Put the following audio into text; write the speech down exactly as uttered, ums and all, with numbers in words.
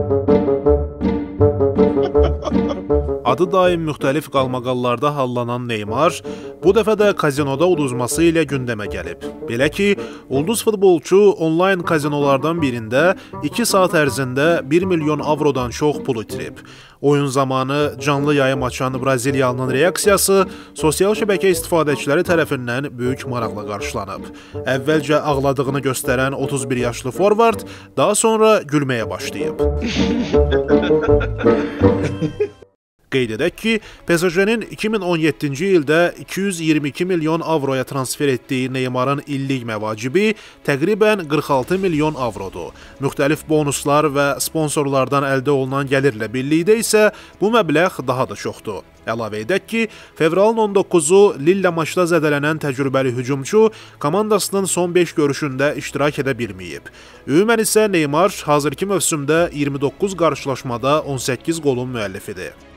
Adı daim müxtəlif qalmaqallarda hallanan Neymar, bu dəfə də kazinoda uduzması ilə gündəmə gəlib. Belə ki, ulduz futbolçu onlayn kazinolardan birində iki saat ərzində bir milyon avrodan çox pul itirib. Oyun zamanı canlı yayım açan Braziliyalının reaksiyası sosial şəbəkə istifadəçiləri tərəfindən böyük maraqla qarşılanıb. Əvvəlcə ağladığını göstərən otuz bir yaşlı forvard daha sonra gülməyə başlayıb. Qeyd edək ki, P S G-nin iki min on yeddinci ildə iki yüz iyirmi iki milyon avroya transfer etdiyi Neymarın illik məvacibi təqribən qırx altı milyon avrodur. Müxtəlif bonuslar və sponsorlardan əldə olunan gəlirlə birlikdə isə bu məbləğ daha da çoxdur. Əlavə edək ki, fevralın on doqquzu Lille maçda zədələnən təcrübəli hücumçu komandasının son beş görüşündə iştirak edə bilməyib. Ümumən isə Neymar hazırki mövsümdə iyirmi doqquz qarşılaşmada on səkkiz qolun müəllifidir.